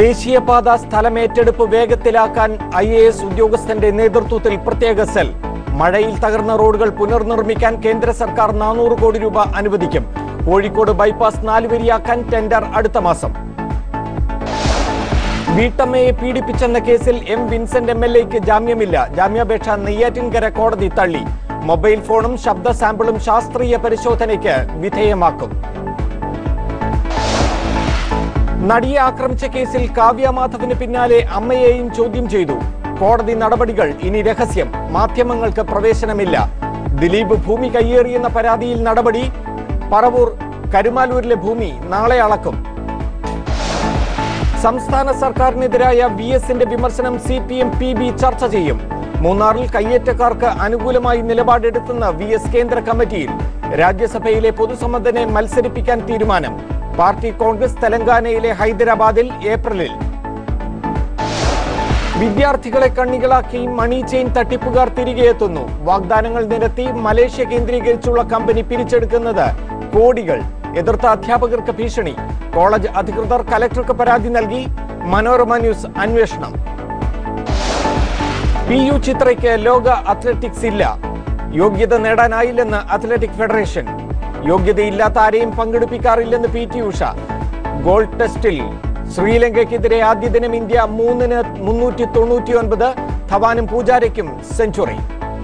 ദേശീയപാത സ്ഥലമേറ്റെടുപ്പ് വേഗത്തിലാക്കാൻ IAS ഉദ്യോഗസ്ഥന്റെ നേതൃത്വത്തിൽ പ്രത്യേക സെൽ. മഴയിൽ തകർന്ന റോഡുകൾ പുനർനിർമ്മിക്കാൻ കേന്ദ്ര സർക്കാർ 400 കോടി രൂപ അനുവദിക്കും. കോഴിക്കോട് ബൈപ്പാസ് 4 വരിയാക്കാൻ ടെൻഡർ അടുത്ത മാസം. വീട്ടമ്മയെ പീഡിപ്പിച്ചെന്ന കേസിൽ M. വിൻസെന്റ് MLAക്ക് ജാമ്യമില്ല. ജാമ്യാപേക്ഷ നെയ്യാറ്റിൻകര കോടതി തള്ളി. മൊബൈൽ ഫോണും ശബ്ദ സാമ്പിളും ശാസ്ത്രീയ പരിശോധനയ്ക്ക് വിധേയമാക്കും. നടിയെ ആക്രമിച്ച കേസിൽ കാവ്യ മാധവിന് പിന്നാലെ അമ്മയെയും ചോദ്യം ചെയ്തു. കോടതി നടപടികൾ ഇനി രഹസ്യം. മാധ്യമങ്ങൾക്ക് പ്രവേശനമില്ല. ദിലീപ് ഭൂമി കയ്യേറിയെന്ന പരാതിയിൽ നടപടി. പറവൂർ കരുമാലൂരിലെ ഭൂമി നാളെ അളക്കും. സംസ്ഥാന സർക്കാരിനെതിരായ VSന്റെ വിമർശനം CPM PB ചർച്ച ചെയ്യും. മൂന്നാറിൽ കയ്യേറ്റക്കാർക്ക് അനുകൂലമായി നിലപാടെടുത്തുന്ന VS കേന്ദ്ര കമ്മിറ്റിയിൽ. രാജ്യസഭയിലെ പൊതുസമ്മതനെ മത്സരിപ്പിക്കാൻ തീരുമാനം. പാർട്ടി കോൺഗ്രസ് തെലങ്കാനയിലെ ഹൈദരാബാദിൽ ഏപ്രിലിൽ. വിദ്യാർത്ഥികളെ കണ്ണികളാക്കി മണി ചെയിൻ തട്ടിപ്പുകാർ തിരികെ എത്തുന്നു. വാഗ്ദാനങ്ങൾ നിരത്തി മലേഷ്യ കേന്ദ്രീകരിച്ചുള്ള കമ്പനി പിരിച്ചെടുക്കുന്നത് കോടികൾ. എതിർത്ത അധ്യാപകർക്ക് ഭീഷണി. കോളേജ് അധികൃതർ കലക്ടർക്ക് പരാതി നൽകി. മനോരമ ന്യൂസ് അന്വേഷണം. PU ചിത്രയ്ക്ക് ലോക അത്ലറ്റിക്സ് ഇല്ല. യോഗ്യത നേടാനായില്ലെന്ന് അത്ലറ്റിക് ഫെഡറേഷൻ. യോഗ്യതയില്ലാത്ത ആരെയും പങ്കെടുപ്പിക്കാറില്ലെന്ന് PT ഉഷ. ഗോൾഡ് ടെസ്റ്റിൽ ശ്രീലങ്കയ്ക്കെതിരെ ആദ്യ ദിനം ഇന്ത്യ 3-ന് 399. ധവാനും പൂജാരയ്ക്കും സെഞ്ചുറി.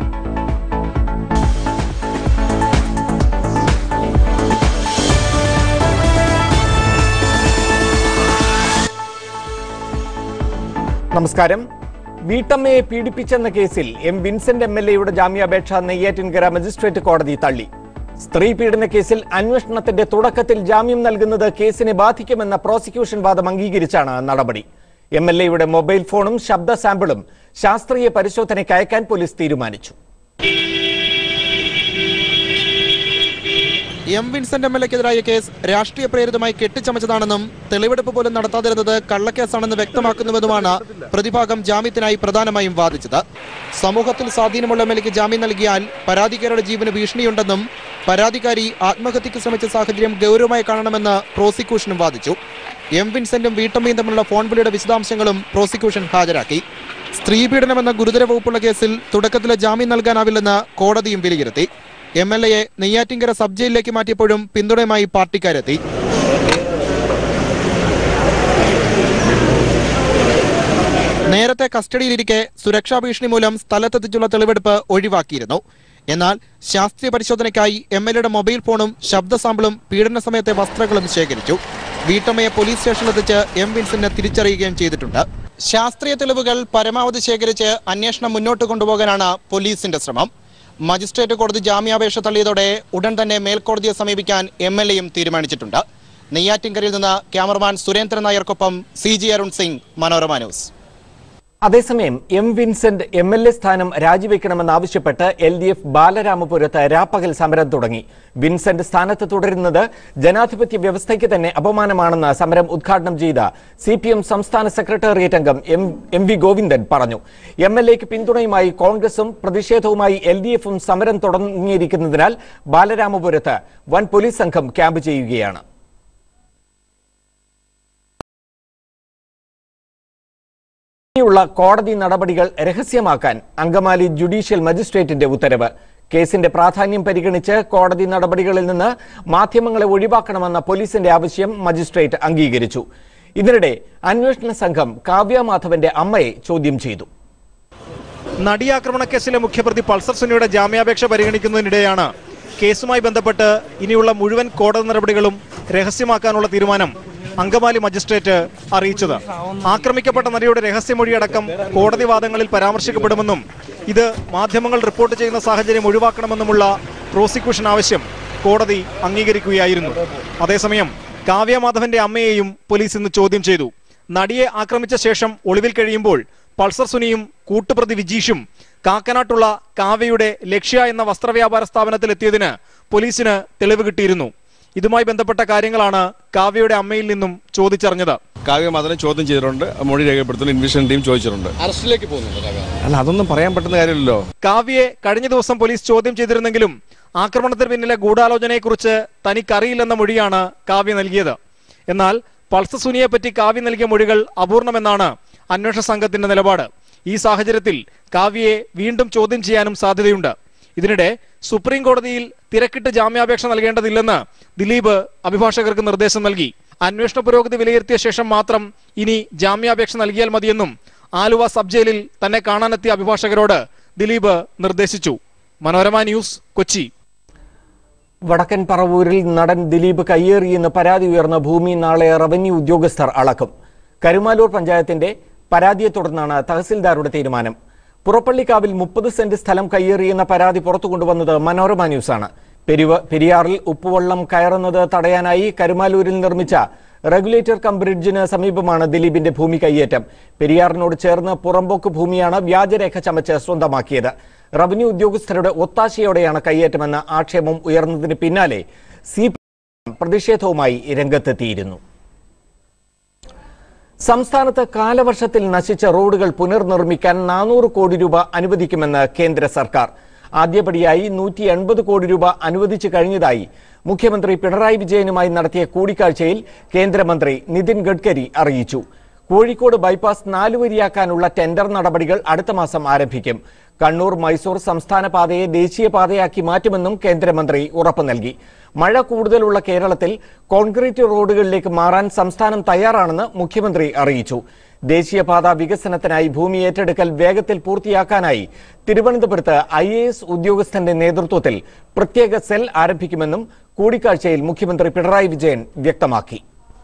നമസ്കാരം. വീട്ടമ്മയെ പീഡിപ്പിച്ചെന്ന കേസിൽ M. വിൻസെന്റ് MLAയുടെ ജാമ്യാപേക്ഷ നെയ്യാറ്റിൻകര മജിസ്ട്രേറ്റ് കോടതി തള്ളി. സ്ത്രീ പീഡന കേസിൽ അന്വേഷണത്തിന്റെ തുടക്കത്തിൽ ജാമ്യം നൽകുന്നത് കേസിനെ ബാധിക്കുമെന്ന പ്രോസിക്യൂഷൻ വാദം അംഗീകരിച്ചാണ് നടപടി. MLAയുടെ മൊബൈൽ ഫോണും ശബ്ദ സാമ്പിളും ശാസ്ത്രീയ പരിശോധനയ്ക്ക് അയക്കാൻ പോലീസ് തീരുമാനിച്ചു. M. വിൻസെന്റ് MLAക്കെതിരായ കേസ് രാഷ്ട്രീയ പ്രേരിതമായി കെട്ടിച്ചമച്ചതാണെന്നും തെളിവെടുപ്പ് പോലും നടത്താതിരുന്നത് കള്ളക്കേസാണെന്ന് വ്യക്തമാക്കുന്നുവെന്നുമാണ് പ്രതിഭാഗം ജാമ്യത്തിനായി പ്രധാനമായും വാദിച്ചത്. സമൂഹത്തിൽ സ്വാധീനമുള്ള MLAക്ക് ജാമ്യം നൽകിയാൽ പരാതിക്കാരുടെ ജീവന് ഭീഷണിയുണ്ടെന്നും പരാതിക്കാരി ആത്മഹത്യക്ക് ശ്രമിച്ച സാഹചര്യം ഗൗരവമായി കാണണമെന്ന് പ്രോസിക്യൂഷനും വാദിച്ചു. M. വിൻസെന്റും വീട്ടമ്മയും തമ്മിലുള്ള ഫോൺ വിളിയുടെ വിശദാംശങ്ങളും പ്രോസിക്യൂഷൻ ഹാജരാക്കി. സ്ത്രീ പീഡനമെന്ന ഗുരുതര വകുപ്പുള്ള കേസിൽ തുടക്കത്തിലെ ജാമ്യം നൽകാനാവില്ലെന്ന് കോടതിയും വിലയിരുത്തി. MLAയെ നെയ്യാറ്റിൻകര സബ് ജയിലിലേക്ക് മാറ്റിയപ്പോഴും പിന്തുണയുമായി പാർട്ടിക്കാരെത്തി. നേരത്തെ കസ്റ്റഡിയിലിരിക്കെ സുരക്ഷാ ഭീഷണി മൂലം സ്ഥലത്തെത്തിച്ചുള്ള തെളിവെടുപ്പ് ഒഴിവാക്കിയിരുന്നു. എന്നാൽ ശാസ്ത്രീയ പരിശോധനയ്ക്കായി MLAയുടെ മൊബൈൽ ഫോണും ശബ്ദ സാമ്പിളും പീഡന സമയത്തെ വസ്ത്രങ്ങളും ശേഖരിച്ചു. വീട്ടമ്മയെ പോലീസ് സ്റ്റേഷനിലെത്തിച്ച് M. വിൻസെന്റിനെ തിരിച്ചറിയുകയും ചെയ്തിട്ടുണ്ട്. ശാസ്ത്രീയ തെളിവുകൾ പരമാവധി ശേഖരിച്ച് അന്വേഷണം മുന്നോട്ട് കൊണ്ടുപോകാനാണ് പോലീസിന്റെ ശ്രമം. മജിസ്ട്രേറ്റ് കോടതി ജാമ്യാപേക്ഷ തള്ളിയതോടെ ഉടൻ തന്നെ മേൽക്കോടതിയെ സമീപിക്കാൻ MLAയും തീരുമാനിച്ചിട്ടുണ്ട്. നെയ്യാറ്റിൻകരയിൽ നിന്ന് ക്യാമറമാൻ സുരേന്ദ്രൻ നായർക്കൊപ്പം CG അരുൺ സിംഗ്, മനോരമ ന്യൂസ്. അതേസമയം M. വിൻസെന്റ് MLA സ്ഥാനം രാജിവെക്കണമെന്നാവശ്യപ്പെട്ട് LDF ബാലരാമപുരത്ത് രാപ്പകൽ സമരം തുടങ്ങി. വിൻസെന്റ് സ്ഥാനത്ത് തുടരുന്നത് ജനാധിപത്യ വ്യവസ്ഥയ്ക്ക് തന്നെ അപമാനമാണെന്ന് സമരം ഉദ്ഘാടനം ചെയ്ത CPM സംസ്ഥാന സെക്രട്ടേറിയറ്റ് അംഗം M. V. ഗോവിന്ദൻ പറഞ്ഞു. MLAക്ക് പിന്തുണയുമായി കോൺഗ്രസും പ്രതിഷേധവുമായി LDFും സമരം തുടങ്ങിയിരിക്കുന്നതിനാൽ ബാലരാമപുരത്ത് വൻ പോലീസ് സംഘം ക്യാമ്പ് ചെയ്യുകയാണ്. ുള്ള കോടതി നടപടികൾ രഹസ്യമാക്കാൻ അങ്കമാലി ജുഡീഷ്യൽ മജിസ്ട്രേറ്റിന്റെ ഉത്തരവ്. കേസിന്റെ പ്രാധാന്യം പരിഗണിച്ച് കോടതി നടപടികളിൽ നിന്ന് മാധ്യമങ്ങളെ ഒഴിവാക്കണമെന്ന പോലീസിന്റെ ആവശ്യം മജിസ്ട്രേറ്റ് അംഗീകരിച്ചു. ഇതിനിടെ അന്വേഷണ സംഘം കാവ്യ മാധവന്റെ അമ്മയെ ചോദ്യം ചെയ്തു. നടിയാക്രമണ കേസിലെ മുഖ്യപ്രതി പൾസർ സുനിയുടെ ജാമ്യാപേക്ഷ പരിഗണിക്കുന്നതിനിടെയാണ് കേസുമായി ബന്ധപ്പെട്ട് ഇനിയുള്ള മുഴുവൻ കോടതി നടപടികളും രഹസ്യമാക്കാനുള്ള തീരുമാനം അങ്കമാലി മജിസ്ട്രേറ്റ് അറിയിച്ചത്. ആക്രമിക്കപ്പെട്ട നടിയുടെ രഹസ്യമൊഴിയടക്കം കോടതി വാദങ്ങളിൽ പരാമർശിക്കപ്പെടുമെന്നും ഇത് മാധ്യമങ്ങൾ റിപ്പോർട്ട് ചെയ്യുന്ന സാഹചര്യം ഒഴിവാക്കണമെന്നുമുള്ള പ്രോസിക്യൂഷൻ ആവശ്യം കോടതി അംഗീകരിക്കുകയായിരുന്നു. അതേസമയം കാവ്യ മാധവന്റെ അമ്മയെയും പോലീസ് ഇന്ന് ചോദ്യം ചെയ്തു. നടിയെ ആക്രമിച്ച ശേഷം ഒളിവിൽ കഴിയുമ്പോൾ പൾസർ സുനിയും കൂട്ടുപ്രതി വിജീഷും കാക്കനാട്ടുള്ള കാവ്യയുടെ ലക്ഷ്യ എന്ന വസ്ത്രവ്യാപാര സ്ഥാപനത്തിൽ എത്തിയതിന് പോലീസിന് തെളിവ് കിട്ടിയിരുന്നു. ഇതുമായി ബന്ധപ്പെട്ട കാര്യങ്ങളാണ് കാവ്യയുടെ അമ്മയിൽ നിന്നും ചോദിച്ചറിഞ്ഞത്. കാവ്യ മാധവനെ ചോദ്യം ചെയ്തിട്ടുണ്ട്. മൊഴി രേഖപ്പെടുത്തുന്ന ഇൻവെസ്റ്റിഗേഷൻ ടീം ചോദിച്ചിട്ടുണ്ട്. അറസ്റ്റിലേക്ക് പോകുന്നുണ്ട്. അല്ല, അതൊന്നും പറയാൻ പറ്റുന്ന കാര്യമില്ലല്ലോ. കാവ്യയെ കഴിഞ്ഞ ദിവസം പോലീസ് ചോദ്യം ചെയ്തിരുന്നെങ്കിലും ആക്രമണത്തിന് പിന്നിലെ ഗൂഢാലോചനയെക്കുറിച്ച് തനിക്കറിയില്ലെന്ന മൊഴിയാണ് കാവ്യ നൽകിയത്. എന്നാൽ പൾസർ സുനിയെപ്പറ്റി കാവ്യ നൽകിയ മൊഴികൾ അപൂർണമെന്നാണ് അന്വേഷണ സംഘത്തിന്റെ നിലപാട്. ഈ സാഹചര്യത്തിൽ കാവ്യയെ വീണ്ടും ചോദ്യം ചെയ്യാനും സാധ്യതയുണ്ട്. ഇതിനിടെ സുപ്രീം കോടതിയിൽ തിരക്കിട്ട് ജാമ്യാപേക്ഷ നൽകേണ്ടതില്ലെന്ന് ദിലീപ് അഭിഭാഷകർക്ക് നിർദ്ദേശം നൽകി. അന്വേഷണ പുരോഗതി വിലയിരുത്തിയ ശേഷം മാത്രം ഇനി ജാമ്യാപേക്ഷ നൽകിയാൽ മതിയെന്നും ആലുവ സബ് ജയിലിൽ തന്നെ കാണാനെത്തിയ അഭിഭാഷകരോട് ദിലീപ് നിർദ്ദേശിച്ചു. മനോരമ ന്യൂസ്, കൊച്ചി. വടക്കൻ പറവൂരിൽ നടൻ ദിലീപ് കയ്യേറിയെന്ന് പരാതി ഉയർന്ന ഭൂമി നാളെ റവന്യൂ ഉദ്യോഗസ്ഥർ അളക്കും. കരുമാലൂർ പഞ്ചായത്തിന്റെ പരാതിയെ തുടർന്നാണ് തഹസിൽദാരുടെ തീരുമാനം. പുറപ്പള്ളിക്കാവിൽ 30 സെന്റ് സ്ഥലം കയ്യേറിയെന്ന പരാതി പുറത്തു കൊണ്ടുവന്നത് മനോരമ ന്യൂസാണ്. പെരിയാറിൽ ഉപ്പുവെള്ളം കയറുന്നത് തടയാനായി കരുമാലൂരിൽ നിർമ്മിച്ച റെഗുലേറ്റർ കം ബ്രിഡ്ജിന് സമീപമാണ് ദിലീപിന്റെ ഭൂമി കയ്യേറ്റം. പെരിയാറിനോട് ചേർന്ന് പുറമ്പോക്ക് ഭൂമിയാണ് വ്യാജരേഖ ചമച്ച് സ്വന്തമാക്കിയത്. റവന്യൂ ഉദ്യോഗസ്ഥരുടെ ഒത്താശയോടെയാണ് കയ്യേറ്റമെന്ന ആക്ഷേപം ഉയർന്നതിന് പിന്നാലെ CPM പ്രതിഷേധവുമായി രംഗത്തെത്തിയിരുന്നു. സംസ്ഥാനത്ത് കാലവർഷത്തിൽ നശിച്ച റോഡുകൾ പുനർനിർമ്മിക്കാൻ 400 കോടി രൂപ അനുവദിക്കുമെന്ന് കേന്ദ്ര സർക്കാർ. ആദ്യപടിയായി 180 കോടി രൂപ അനുവദിച്ചു കഴിഞ്ഞതായി മുഖ്യമന്ത്രി പിണറായി വിജയനുമായി നടത്തിയ കൂടിക്കാഴ്ചയിൽ കേന്ദ്രമന്ത്രി നിതിൻ ഗഡ്കരി അറിയിച്ചു. കോഴിക്കോട് ബൈപ്പാസ് 4 വരിയാക്കാനുള്ള ടെൻഡർ നടപടികൾ അടുത്ത മാസം ആരംഭിക്കും. കണ്ണൂർ മൈസൂർ സംസ്ഥാന പാതയെ ദേശീയപാതയാക്കി മാറ്റുമെന്നും കേന്ദ്രമന്ത്രി ഉറപ്പു നൽകി. മഴ കൂടുതലുള്ള കേരളത്തിൽ കോൺക്രീറ്റ് റോഡുകളിലേക്ക് മാറാൻ സംസ്ഥാനം തയ്യാറാണെന്ന് മുഖ്യമന്ത്രി അറിയിച്ചു. ദേശീയപാത വികസനത്തിനായി ഭൂമി ഏറ്റെടുക്കൽ വേഗത്തിൽ പൂർത്തിയാക്കാനായി തിരുവനന്തപുരത്ത് IAS ഉദ്യോഗസ്ഥന്റെ നേതൃത്വത്തിൽ പ്രത്യേക സെൽ ആരംഭിക്കുമെന്നും കൂടിക്കാഴ്ചയിൽ മുഖ്യമന്ത്രി പിണറായി വിജയൻ വ്യക്തമാക്കി.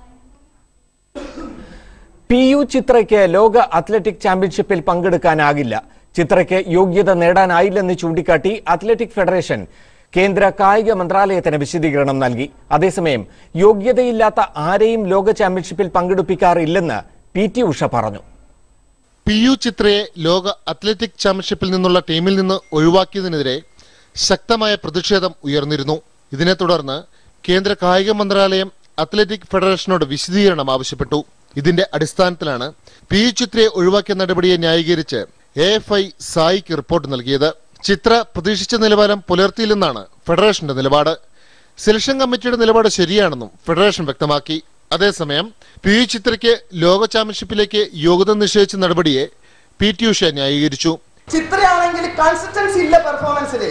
PU ചിത്രയ്ക്ക് ലോക അത്ലറ്റിക് ചാമ്പ്യൻഷിപ്പിൽ പങ്കെടുക്കാനാകില്ല. ചിത്രയ്ക്ക് യോഗ്യത നേടാനായില്ലെന്ന് ചൂണ്ടിക്കാട്ടി അത്ലറ്റിക് ഫെഡറേഷൻ കേന്ദ്ര കായിക മന്ത്രാലയത്തിന് വിശദീകരണം നൽകി. അതേസമയം യോഗ്യതയില്ലാത്ത ആരെയും ലോക ചാമ്പ്യൻഷിപ്പിൽ പങ്കെടുപ്പിക്കാറില്ലെന്ന് PT ഉഷ പറഞ്ഞു. PU ചിത്രയെ ലോക അത്ലറ്റിക് ചാമ്പ്യൻഷിപ്പിൽ നിന്നുള്ള ടീമിൽ നിന്ന് ഒഴിവാക്കിയതിനെതിരെ ശക്തമായ പ്രതിഷേധം ഉയർന്നിരുന്നു. ഇതിനെ തുടർന്ന് കേന്ദ്ര കായിക മന്ത്രാലയം അത്ലറ്റിക് ഫെഡറേഷനോട് വിശദീകരണം ആവശ്യപ്പെട്ടു. ഇതിന്റെ അടിസ്ഥാനത്തിലാണ് PU ചിത്രയെ ഒഴിവാക്കിയ നടപടിയെ ന്യായീകരിച്ച് AFI സായിക്ക് റിപ്പോർട്ട് നൽകിയത്. ചിത്ര പ്രതീക്ഷിച്ച നിലവാരം പുലർത്തിയില്ലെന്നാണ് ഫെഡറേഷന്റെ നിലപാട്. സെലക്ഷൻ കമ്മിറ്റിയുടെ നിലപാട് ശരിയാണെന്നും ഫെഡറേഷൻ വ്യക്തമാക്കി. അതേസമയം PU ചിത്രയ്ക്ക് ലോക ചാമ്പ്യൻഷിപ്പിലേക്ക് യോഗ്യത നിശ്ചയിച്ച നടപടിയെ PT ഉഷ ന്യായീകരിച്ചു. ചിത്രയാണെങ്കിൽ കൺസിസ്റ്റൻസി ഇല്ല പെർഫോമൻസിൽ.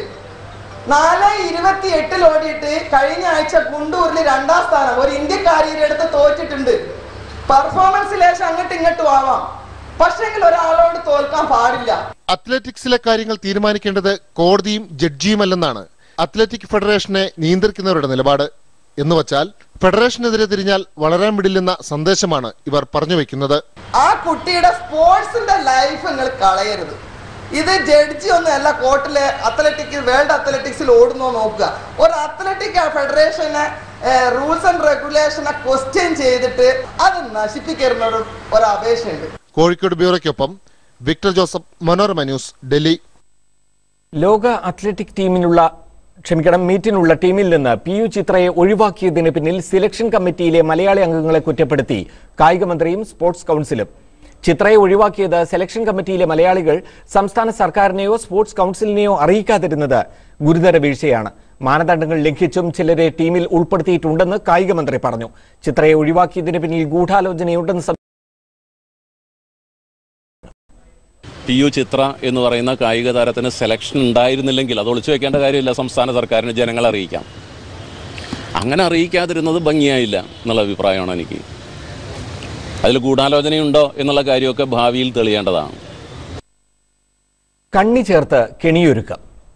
4:28 ഓടിയിട്ട് കഴിഞ്ഞ ആഴ്ച കുണ്ടൂരിൽ 2ാം സ്ഥാനം ഒരു ഇന്ത്യക്കാരിയുടെ അടുത്ത് തോറ്റിട്ടുണ്ട്. പെർഫോമൻസ് ലേശം അങ്ങോട്ടും ഇങ്ങോട്ടും ആവാം, പക്ഷെങ്കിൽ ഒരാളോട് തോൽക്കാൻ പാടില്ല. അത്ലറ്റിക്സിലെ കാര്യങ്ങൾ തീരുമാനിക്കേണ്ടത് കോടതിയും ജഡ്ജിയുമല്ലെന്നാണ് അത്ലറ്റിക് ഫെഡറേഷനെ നിയന്ത്രിക്കുന്നവരുടെ നിലപാട്. എന്നുവച്ചാൽ ഫെഡറേഷനെതിരെ തിരിഞ്ഞാൽ വളരാൻ വിടില്ലെന്ന സന്ദേശമാണ് ഇവർ പറഞ്ഞു വെക്കുന്നത്. ആ കുട്ടിയുടെ സ്പോർട്സിന്റെ ലൈഫ് നിങ്ങൾ കളയരുത്. ഇത് ജഡ്ജി ഒന്നല്ല കോർട്ടിലെ വേൾഡ് അത്ലറ്റിക്സിൽ ഓടുന്നോ നോക്കുക. ഒരു അത്ലറ്റിക് ഫെഡറേഷനെ റൂൾസ് ആൻഡ് റെഗുലേഷനെ ക്വസ്റ്റ്യൻ ചെയ്തിട്ട് അത് നശിപ്പിക്കുന്ന ഒരു അപേക്ഷയുണ്ട്. കോഴിക്കോട് ബ്യൂറോയ്ക്കൊപ്പം Victor Joseph, Manorama news, Delhi. ലോക അത്ലറ്റിക് മീറ്റിനുള്ള ടീമിൽ നിന്ന് PU ചിത്രയെ ഒഴിവാക്കിയതിന് പിന്നിൽ സെലക്ഷൻ കമ്മിറ്റിയിലെ മലയാളി അംഗങ്ങളെ കുറ്റപ്പെടുത്തി കായികമന്ത്രിയും സ്പോർട്സ് കൌൺസിലും. ചിത്രയെ ഒഴിവാക്കിയത് സെലക്ഷൻ കമ്മിറ്റിയിലെ മലയാളികൾ സംസ്ഥാന സർക്കാരിനെയോ സ്പോർട്സ് കൌൺസിലിനെയോ അറിയിക്കാതിരുന്നത് ഗുരുതര വീഴ്ചയാണ്. മാനദണ്ഡങ്ങൾ ലംഘിച്ചും ചിലരെ ടീമിൽ ഉൾപ്പെടുത്തിയിട്ടുണ്ടെന്ന് കായികമന്ത്രി പറഞ്ഞു. ചിത്രയെ ഒഴിവാക്കിയതിന് പിന്നിൽ ഗൂഢാലോചനയുണ്ടെന്ന് PU ചിത്ര എന്ന് പറയുന്ന കായിക താരത്തിന് സെലക്ഷൻ ഉണ്ടായിരുന്നില്ലെങ്കിൽ അത് ഒളിച്ചു വെക്കേണ്ട കാര്യമില്ല. സംസ്ഥാന സർക്കാരിന് ജനങ്ങളെ അറിയിക്കാം. അങ്ങനെ അറിയിക്കാതിരുന്നത് ഭംഗിയായില്ല എന്നുള്ള അഭിപ്രായമാണ് എനിക്ക്. അതിൽ ഗൂഢാലോചനയുണ്ടോ എന്നുള്ള കാര്യമൊക്കെ ഭാവിയിൽ തെളിയേണ്ടതാണ്. കണ്ണി ചേർത്ത് കെണിയൊരുക്കം.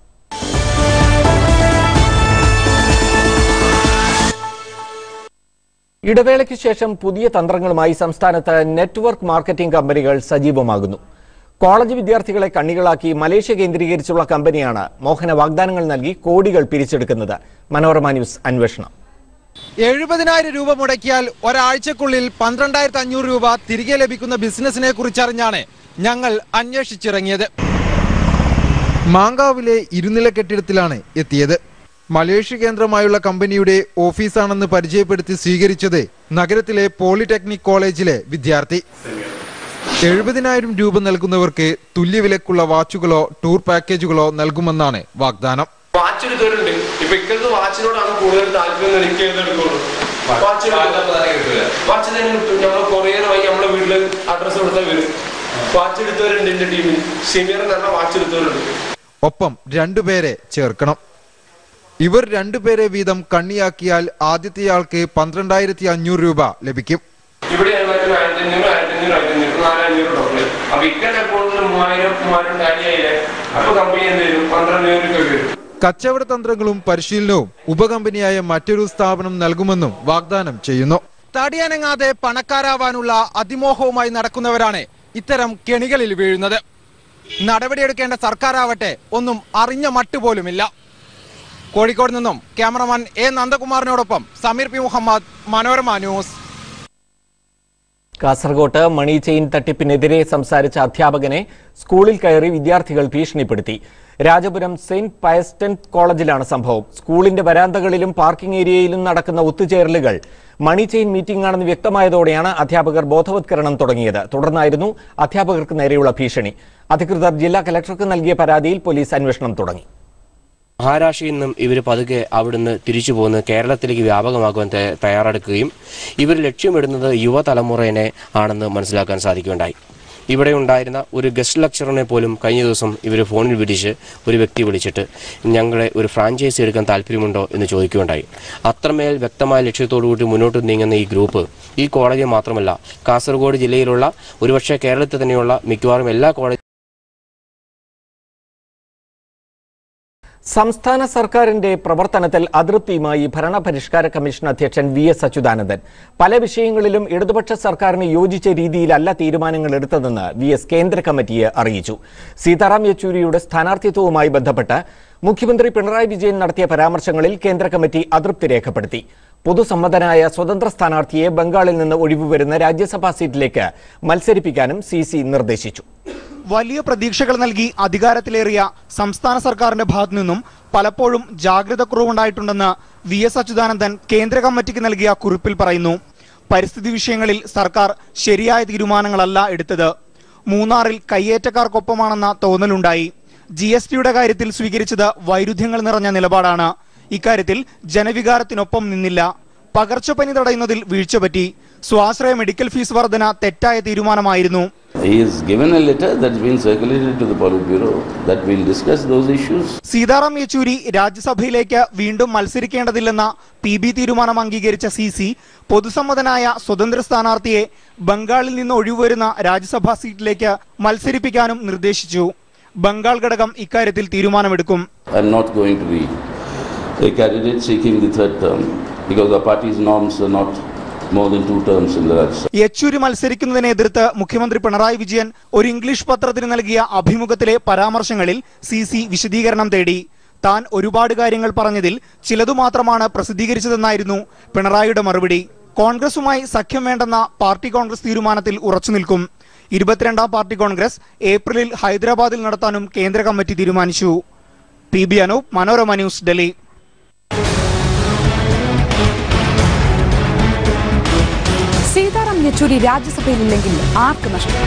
ഇടവേളയ്ക്ക് ശേഷം പുതിയ തന്ത്രങ്ങളുമായി സംസ്ഥാനത്ത് നെറ്റ്വർക്ക് മാർക്കറ്റിംഗ് കമ്പനികൾ സജീവമാകുന്നു. കോളേജ് വിദ്യാർത്ഥികളെ കണ്ണികളാക്കി മലേഷ്യ കേന്ദ്രീകരിച്ചുള്ള കമ്പനിയാണ് മോഹന വാഗ്ദാനങ്ങൾ നൽകി കോടികൾ പിരിച്ചെടുക്കുന്നത്. മനോരമ ന്യൂസ് അന്വേഷണം. 70,000 രൂപ മുടക്കിയാൽ ഒരാഴ്ചക്കുള്ളിൽ 12,500 രൂപ തിരികെ ലഭിക്കുന്ന ബിസിനസിനെ കുറിച്ചറിഞ്ഞാണ് ഞങ്ങൾ അന്വേഷിച്ചിറങ്ങിയത്. മാങ്കാവിലെ ഇരുനില കെട്ടിടത്തിലാണ് എത്തിയത്. മലേഷ്യ കേന്ദ്രമായുള്ള കമ്പനിയുടെ ഓഫീസാണെന്ന് പരിചയപ്പെടുത്തി സ്വീകരിച്ചത് നഗരത്തിലെ പോളിടെക്നിക് കോളേജിലെ വിദ്യാർത്ഥി. 70,000 രൂപ നൽകുന്നവർക്ക് തുല്യവിലക്കുള്ള വാച്ചുകളോ ടൂർ പാക്കേജുകളോ നൽകുമെന്നാണ് വാഗ്ദാനം. വാച്ച് എടുത്തിട്ടുണ്ട്. ഇപ്പൊ ഇക്കടുത്ത് വാച്ചിനോടാണ് കൂടുതൽ താല്പര്യം. എനിക്ക് എടുക്കുള്ളൂ. കൊറിയറുമായി നമ്മുടെ വീട്ടില് അഡ്രസ് കൊടുത്താൽ വരും. വാച്ച് എടുത്തവരുണ്ട് എന്റെ ടീമിൽ. സെമിയർ തന്നെ വാച്ച് എടുത്തവരുണ്ട്. ഒപ്പം രണ്ടുപേരെ ചേർക്കണം. ഇവർ രണ്ടുപേരെ വീതം കണ്ണിയാക്കിയാൽ ആദ്യത്തെയാൾക്ക് 12,500 രൂപ ലഭിക്കും. ഇവിടെ 4,500 ഡോളർ. അപ്പൊ ഇക്കടെ അക്കൗണ്ടിൽ 3,000 ആയില്ലേ? അപ്പൊ കമ്പനി എന്ത് വരും? 12,000 രൂപ വരും. കച്ചവട തന്ത്രങ്ങളും പരിശീലനവും ഉപകമ്പനിയായ മറ്റൊരു സ്ഥാപനം നൽകുമെന്നും വാഗ്ദാനം ചെയ്യുന്നു. തടിയനങ്ങാതെ പണക്കാരാവാനുള്ള അതിമോഹവുമായി നടക്കുന്നവരാണ് ഇത്തരം കെണികളിൽ വീഴുന്നത്. നടപടിയെടുക്കേണ്ട സർക്കാരാവട്ടെ ഒന്നും അറിഞ്ഞ മട്ടുപോലുമില്ല. കോഴിക്കോട് നിന്നും ക്യാമറമാൻ എ നന്ദകുമാറിനോടൊപ്പം സമീർ പി മുഹമ്മദ്, മനോരമ ന്യൂസ്. കാസർകോട്ട് മണി ചെയിൻ തട്ടിപ്പിനെതിരെ സംസാരിച്ച അധ്യാപകനെ സ്കൂളിൽ കയറി വിദ്യാർത്ഥികൾ ഭീഷണിപ്പെടുത്തി. രാജപുരം സെന്റ് പയസ്റ്റൻ കോളേജിലാണ് സംഭവം. സ്കൂളിന്റെ വരാന്തകളിലും പാർക്കിംഗ് ഏരിയയിലും നടക്കുന്ന ഒത്തുചേരലുകൾ മണി ചെയിൻ മീറ്റിംഗ് ആണെന്ന് വ്യക്തമായതോടെയാണ് അധ്യാപകർ ബോധവത്കരണം തുടങ്ങിയത്. തുടർന്നായിരുന്നു അധ്യാപകർക്ക് നേരെയുള്ള ഭീഷണി. അധികൃതർ ജില്ലാ കലക്ടർക്ക് നൽകിയ പരാതിയിൽ പോലീസ് അന്വേഷണം തുടങ്ങി. മഹാരാഷ്ട്രയിൽ നിന്നും ഇവർ പതുക്കെ അവിടുന്ന് തിരിച്ചു പോകുന്ന കേരളത്തിലേക്ക് വ്യാപകമാക്കുവാൻ തയ്യാറെടുക്കുകയും ഇവർ ലക്ഷ്യമിടുന്നത് യുവതലമുറയെ ആണെന്ന് മനസ്സിലാക്കാൻ സാധിക്കുകയുണ്ടായി. ഇവിടെ ഉണ്ടായിരുന്ന ഒരു ഗസ്റ്റ് ലെക്ചറിനെ പോലും കഴിഞ്ഞ ദിവസം ഇവർ ഫോണിൽ വിളിച്ച് ഒരു വ്യക്തി വിളിച്ചിട്ട് ഞങ്ങളെ ഒരു ഫ്രാഞ്ചൈസി എടുക്കാൻ താല്പര്യമുണ്ടോ എന്ന് ചോദിക്കുകയുണ്ടായി. അത്രമേൽ വ്യക്തമായ ലക്ഷ്യത്തോടുകൂടി മുന്നോട്ട് നീങ്ങുന്ന ഈ ഗ്രൂപ്പ് ഈ കോളേജിൽ മാത്രമല്ല കാസർഗോഡ് ജില്ലയിലുള്ള ഒരുപക്ഷെ കേരളത്തിൽ തന്നെയുള്ള മിക്കവാറും എല്ലാ കോളേജ്. സംസ്ഥാന സർക്കാരിന്റെ പ്രവർത്തനത്തിൽ അതൃപ്തിയുമായി ഭരണപരിഷ്കാര കമ്മീഷൻ അധ്യക്ഷൻ VS അച്യുതാനന്ദൻ. പല വിഷയങ്ങളിലും ഇടതുപക്ഷ സർക്കാരിന് യോജിച്ച രീതിയിലല്ല തീരുമാനങ്ങൾ എടുത്തതെന്ന് VS കേന്ദ്ര കമ്മിറ്റിയെ അറിയിച്ചു. സീതാറാം യെച്ചൂരിയുടെ സ്ഥാനാർത്ഥിത്വവുമായി ബന്ധപ്പെട്ട് മുഖ്യമന്ത്രി പിണറായി വിജയൻ നടത്തിയ പരാമർശങ്ങളിൽ കേന്ദ്ര കമ്മിറ്റി അതൃപ്തി രേഖപ്പെടുത്തി. പൊതുസമ്മതനായ സ്വതന്ത്ര സ്ഥാനാർത്ഥിയെ ബംഗാളിൽ നിന്ന് ഒഴിവുവരുന്ന രാജ്യസഭാ സീറ്റിലേക്ക് മത്സരിപ്പിക്കാനും CC നിർദ്ദേശിച്ചു. വലിയ പ്രതീക്ഷകൾ നൽകി അധികാരത്തിലേറിയ സംസ്ഥാന സർക്കാരിന്റെ ഭാഗത്തു നിന്നും പലപ്പോഴും ജാഗ്രത കുറവുണ്ടായിട്ടുണ്ടെന്ന് VS അച്യുതാനന്ദൻ കേന്ദ്ര കമ്മിറ്റിക്ക് നൽകിയ കുറിപ്പിൽ പറയുന്നു. പരിസ്ഥിതി വിഷയങ്ങളിൽ സർക്കാർ ശരിയായ തീരുമാനങ്ങളല്ല എടുത്തത്. മൂന്നാറിൽ കയ്യേറ്റക്കാർക്കൊപ്പമാണെന്ന തോന്നലുണ്ടായി. GSTയുടെ കാര്യത്തിൽ സ്വീകരിച്ചത് വൈരുദ്ധ്യങ്ങൾ നിറഞ്ഞ നിലപാടാണ്. ഇക്കാര്യത്തിൽ ജനവികാരത്തിനൊപ്പം നിന്നില്ല. പകർച്ചപ്പനി തടയുന്നതിൽ വീഴ്ച പറ്റി. സ്വാശ്രയ മെഡിക്കൽ ഫീസ് വർധന തെറ്റായ തീരുമാനമായിരുന്നു. സീതാറാം യെച്ചൂരി രാജ്യസഭയിലേക്ക് വീണ്ടും മത്സരിക്കേണ്ടതില്ലെന്ന PB തീരുമാനം അംഗീകരിച്ച CC പൊതുസമ്മതനായ സ്വതന്ത്ര സ്ഥാനാർത്ഥിയെ ബംഗാളിൽ നിന്ന് ഒഴിവുവരുന്ന രാജ്യസഭാ സീറ്റിലേക്ക് മത്സരിപ്പിക്കാനും നിർദ്ദേശിച്ചു. ബംഗാൾ ഘടകം ഇക്കാര്യത്തിൽ തീരുമാനമെടുക്കും. A candidate seeking the third term because the party's norms are not more than 2 terms in the Rajya Sabha. Yechury മത്സരിക്കുന്നതിനെ എതിർത്ത് മുഖ്യമന്ത്രി പിണറായി വിജയൻ ഒരു ഇംഗ്ലീഷ് പത്രത്തിന് നൽകിയ അഭിമുഖത്തിലെ പരാമർശങ്ങളിൽ CC വിശദീകരണം തേടി. താൻ ഒരുപാട് കാര്യങ്ങൾ പറഞ്ഞതിൽ ചിലതു മാത്രമാണ് പ്രസിദ്ധീകരിച്ചതെന്നായിരുന്നു പിണറായിയുടെ മറുപടി. കോൺഗ്രസുമായി സഖ്യം വേണ്ടെന്ന പാർട്ടി കോൺഗ്രസ് തീരുമാനത്തിൽ ഉറച്ചു നിൽക്കും. 22ാം പാർട്ടി കോൺഗ്രസ് ഏപ്രിലിൽ ഹൈദരാബാദിൽ നടത്താനും കേന്ദ്ര കമ്മിറ്റി തീരുമാനിച്ചു. PB Anoop, Manorama news, Delhi. സീതാറാം യെച്ചൂരി രാജ്യസഭയിലില്ലെങ്കിൽ ആർക്ക് നഷ്ടം?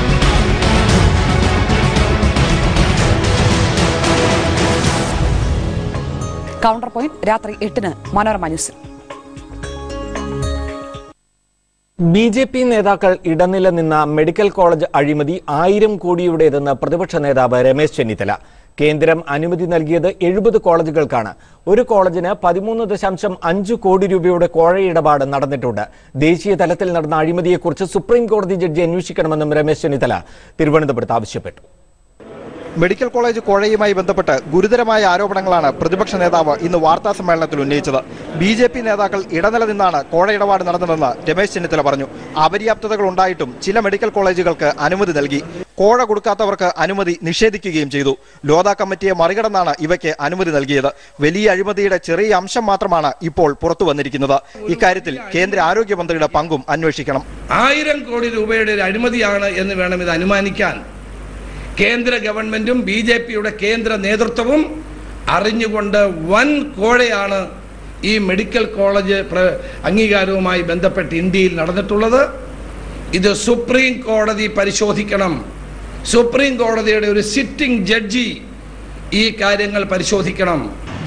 കൗണ്ടർ പോയിന്റ് രാത്രി 8-ന് മനോരമ ന്യൂസിൽ. BJP നേതാക്കൾ ഇടനില നിന്ന മെഡിക്കൽ കോളേജ് അഴിമതി 1000 കോടിയുടേതെന്ന് പ്രതിപക്ഷ നേതാവ് രമേശ് ചെന്നിത്തല. കേന്ദ്രം അനുമതി നൽകിയത് 70 കോളേജുകൾക്കാണ്. ഒരു കോളേജിന് 13.5 കോടി രൂപയുടെ കോഴയിടപാട് നടന്നിട്ടുണ്ട്. ദേശീയ തലത്തിൽ നടന്ന അഴിമതിയെക്കുറിച്ച് സുപ്രീം കോടതി ജഡ്ജി അന്വേഷിക്കണമെന്നും രമേശ് ചെന്നിത്തല തിരുവനന്തപുരത്ത് ആവശ്യപ്പെട്ടു. മെഡിക്കൽ കോളേജ് കോഴയുമായി ബന്ധപ്പെട്ട് ഗുരുതരമായ ആരോപണങ്ങളാണ് പ്രതിപക്ഷ നേതാവ് ഇന്ന് വാർത്താ സമ്മേളനത്തിൽ ഉന്നയിച്ചത്. BJP നേതാക്കൾ ഇടനില നിന്നാണ് കോഴയിടപാട് നടന്നതെന്ന് രമേശ് ചെന്നിത്തല പറഞ്ഞു. അപര്യാപ്തതകൾ ഉണ്ടായിട്ടും ചില മെഡിക്കൽ കോളേജുകൾക്ക് അനുമതി നൽകി. കോഴ കൊടുക്കാത്തവർക്ക് അനുമതി നിഷേധിക്കുകയും ചെയ്തു. ലോധ കമ്മിറ്റിയെ മറികടന്നാണ് ഇവയ്ക്ക് അനുമതി നൽകിയത്. വലിയ അഴിമതിയുടെ ചെറിയ അംശം മാത്രമാണ് ഇപ്പോൾ പുറത്തു വന്നിരിക്കുന്നത്. ഇക്കാര്യത്തിൽ കേന്ദ്ര ആരോഗ്യമന്ത്രിയുടെ പങ്കും അന്വേഷിക്കണം. 1000 കോടി രൂപയുടെ ഒരു അഴിമതിയാണ് എന്ന് വേണം ഇത് അനുമാനിക്കാൻ. കേന്ദ്ര ഗവൺമെന്റും BJPയുടെ കേന്ദ്ര നേതൃത്വവും അറിഞ്ഞുകൊണ്ട് വൻ കോഴയാണ് ഈ മെഡിക്കൽ കോളേജ് അംഗീകാരവുമായി ബന്ധപ്പെട്ട് ഇന്ത്യയിൽ നടന്നിട്ടുള്ളത്. ഇത് സുപ്രീം കോടതി പരിശോധിക്കണം. സുപ്രീം കോടതിയുടെ ഒരു സിറ്റിംഗ് ജഡ്ജി ഈ കാര്യങ്ങൾ പരിശോധിക്കണം.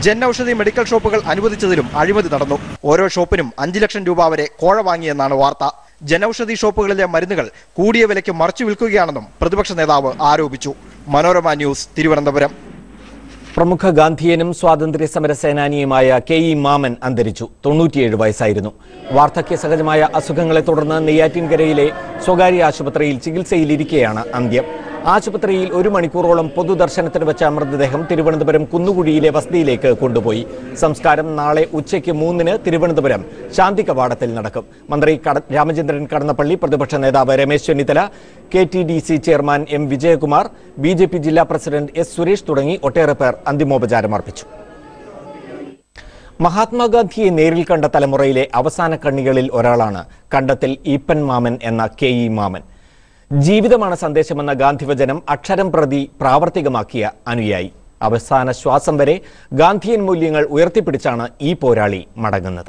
ജൻ ഔഷധി മെഡിക്കൽ ഷോപ്പുകൾ അനുവദിച്ചതിലും അഴിമതി നടന്നു. ഓരോ ഷോപ്പിനും 5 ലക്ഷം രൂപ വരെ കോഴ വാങ്ങിയെന്നാണ് വാർത്ത. ജനൌഷധി ഷോപ്പുകളിലെ മരുന്നുകൾ കൂടിയ വിലയ്ക്ക് മറിച്ചു വിൽക്കുകയാണെന്നും പ്രതിപക്ഷ നേതാവ് ആരോപിച്ചു. മനോരമ ന്യൂസ്, തിരുവനന്തപുരം. പ്രമുഖ ഗാന്ധിയനും സ്വാതന്ത്ര്യ സമര സേനാനിയുമായ കെ.ഇ. മാമൻ അന്തരിച്ചു. 97 വയസ്സായിരുന്നു. വാർദ്ധക്യ സഹജമായ അസുഖങ്ങളെ തുടർന്ന് നെയ്യാറ്റിൻകരയിലെ സ്വകാര്യ ആശുപത്രിയിൽ ചികിത്സയിലിരിക്കെയാണ് അന്ത്യം. ആശുപത്രിയിൽ 1 മണിക്കൂറോളം പൊതുദർശനത്തിന് വെച്ച മൃതദേഹം തിരുവനന്തപുരം കുന്നുകുഴിയിലെ വസതിയിലേക്ക് കൊണ്ടുപോയി. സംസ്കാരം നാളെ ഉച്ചയ്ക്ക് 3-ന് തിരുവനന്തപുരം ശാന്തി കവാടത്തിൽ നടക്കും. മന്ത്രി രാമചന്ദ്രൻ കടന്നപ്പള്ളി, പ്രതിപക്ഷ നേതാവ് Ramesh Chennithala, KTDC chairman M. Vijayakumar, BJP ജില്ലാ പ്രസിഡന്റ് S. സുരേഷ് തുടങ്ങി ഒട്ടേറെ പേർ അന്തിമോപചാരം അർപ്പിച്ചു. മഹാത്മാഗാന്ധിയെ നേരിൽ കണ്ട തലമുറയിലെ അവസാന കണ്ണികളിൽ ഒരാളാണ് കണ്ടത്തിൽ ഈപ്പൻ മാമൻ എന്ന കെ.ഇ. മാമൻ. ജീവിതമാണ് സന്ദേശമെന്ന ഗാന്ധിവചനം അക്ഷരം പ്രതി പ്രാവർത്തികമാക്കിയ അനുയായി. അവസാന ശ്വാസം വരെ ഗാന്ധിയൻ മൂല്യങ്ങൾ ഉയർത്തിപ്പിടിച്ചാണ് ഈ പോരാളി മടങ്ങുന്നത്.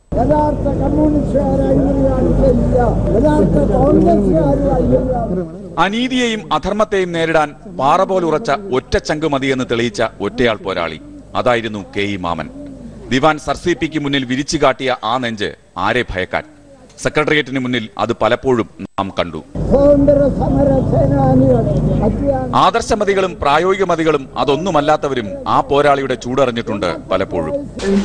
അനീതിയെയും അധർമ്മത്തെയും നേരിടാൻ പാറപോലുറച്ച ഒറ്റ ചങ്ക് മതിയെന്ന് തെളിയിച്ച ഒറ്റയാൾ പോരാളി. അതായിരുന്നു കെ.ഇ. മാമൻ. ദിവാൻ സർസിപിക്ക് മുന്നിൽ വിരിച്ചു കാട്ടിയ ആ നെഞ്ച് ആരെ ഭയക്കാൻ? സെക്രട്ടേറിയറ്റിന് മുന്നിൽ അത് പലപ്പോഴും നാം കണ്ടു. ആദർശമതികളും പ്രായോഗികമതികളും അതൊന്നുമല്ലാത്തവരും ആ പോരാളിയുടെ ചൂടറിഞ്ഞിട്ടുണ്ട് പലപ്പോഴും.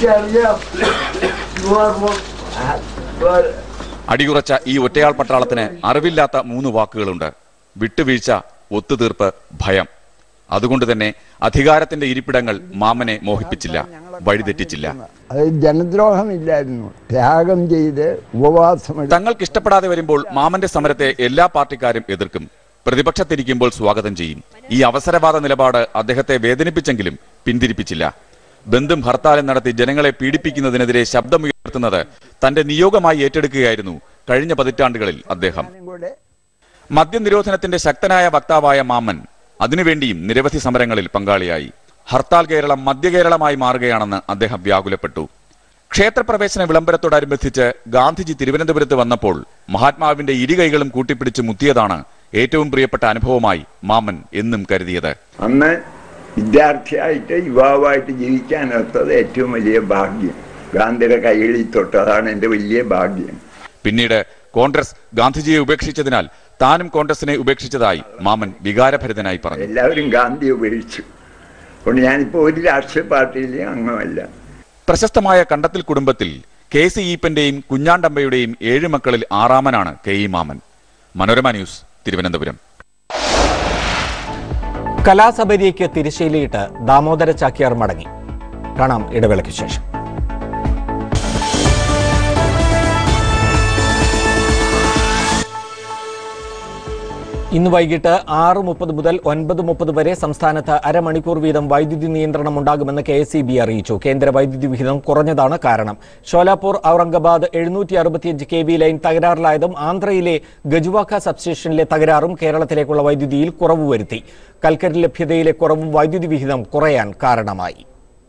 അടിയുറച്ച ഈ ഒറ്റയാൾ പട്ടാളത്തിന് അറിവില്ലാത്ത 3 വാക്കുകളുണ്ട്: വിട്ടുവീഴ്ച, ഒത്തുതീർപ്പ്, ഭയം. അതുകൊണ്ട് തന്നെ അധികാരത്തിന്റെ ഇരിപ്പിടങ്ങൾ മാമനെ മോഹിപ്പിച്ചില്ല, വഴിതെറ്റിച്ചില്ല. ജനദ്രോഹമില്ലായിരുന്നു, ത്യാഗം ചെയ്ത് ഉപവാസം. തങ്ങൾക്ക് ഇഷ്ടപ്പെടാതെ വരുമ്പോൾ മാമന്റെ സമരത്തെ എല്ലാ പാർട്ടിക്കാരും എതിർക്കും, പ്രതിപക്ഷത്തിരിക്കുമ്പോൾ സ്വാഗതം ചെയ്യും. ഈ അവസരവാദ നിലപാട് അദ്ദേഹത്തെ വേദനിപ്പിച്ചെങ്കിലും പിന്തിരിപ്പിച്ചില്ല. ബന്ധും ഹർത്താലും നടത്തി ജനങ്ങളെ പീഡിപ്പിക്കുന്നതിനെതിരെ ശബ്ദമുയർത്തുന്നത് തന്റെ നിയോഗമായി ഏറ്റെടുക്കുകയായിരുന്നു കഴിഞ്ഞ പതിറ്റാണ്ടുകളിൽ അദ്ദേഹം. മദ്യനിരോധനത്തിന്റെ ശക്തനായ വക്താവായ മാമൻ അതിനുവേണ്ടിയും നിരവധി സമരങ്ങളിൽ പങ്കാളിയായി. ഹർത്താൽ കേരളം മധ്യകേരളമായി മാറുകയാണെന്ന് അദ്ദേഹം വ്യാകുലപ്പെട്ടു. ക്ഷേത്രപ്രവേശന വിളംബരത്തോടനുബന്ധിച്ച് ഗാന്ധിജി തിരുവനന്തപുരത്ത് വന്നപ്പോൾ മഹാത്മാവിന്റെ ഇരുകൈകളും കൂട്ടിപ്പിടിച്ച് മുത്തിയതാണ് ഏറ്റവും പ്രിയപ്പെട്ട അനുഭവമായി മാമൻ എന്നും കരുതിയത്. അന്ന് വിദ്യാർത്ഥിയായിട്ട് യുവാവായിട്ട് ജീവിക്കാനൊത്തത് ഏറ്റവും വലിയ ഭാഗ്യം. ഗാന്ധിയുടെ കൈകളിൽ തൊട്ടതാണ് എന്റെ വലിയ ഭാഗ്യം. പിന്നീട് കോൺഗ്രസ് ഗാന്ധിജിയെ ഉപേക്ഷിച്ചതിനാൽ താനും കോൺഗ്രസിനെ ഉപേക്ഷിച്ചതായി മാമൻ വികാരഭരിതനായി പറഞ്ഞു. എല്ലാവരും ഗാന്ധിയെ ഉപേക്ഷിച്ചു. അതുകൊണ്ട് ഞാനിപ്പോ ഒരു രാഷ്ട്രീയ പാർട്ടിയിലെ അംഗമല്ല. പ്രശസ്തമായ കണ്ടത്തിൽ കുടുംബത്തിൽ KC ഈപ്പന്റെയും കുഞ്ഞാണ്ടമ്പയുടെയും 7 മക്കളിൽ 6ാമനാണ് കെ.ഇ. മാമൻ. മനോരമ ന്യൂസ്, തിരുവനന്തപുരം. കലാസബരിക്ക് തിരശ്ശീലയിട്ട് ദാമോദര ചാക്യാർ മടങ്ങി. കാണാം ഇടവേളയ്ക്ക് ശേഷം. ഇന്ന് വൈകിട്ട് 6:30 മുതൽ 9:30 വരെ സംസ്ഥാനത്ത് അരമണിക്കൂർ വീതം വൈദ്യുതി നിയന്ത്രണം ഉണ്ടാകുമെന്ന് KSEB അറിയിച്ചു. കേന്ദ്ര വൈദ്യുതി വിഹിതം കുറഞ്ഞതാണ് കാരണം. ഷോലാപൂർ ഔറംഗാബാദ് 765 kV ലൈൻ തകരാറിലായതും ആന്ധ്രയിലെ ഗജുവാക്ക സബ്സ്റ്റേഷനിലെ തകരാറും കേരളത്തിലേക്കുള്ള വൈദ്യുതിയിൽ കുറവ് വരുത്തി. കൽക്കരി ലഭ്യതയിലെ കുറവും വൈദ്യുതി വിഹിതം കുറയാൻ കാരണമായി.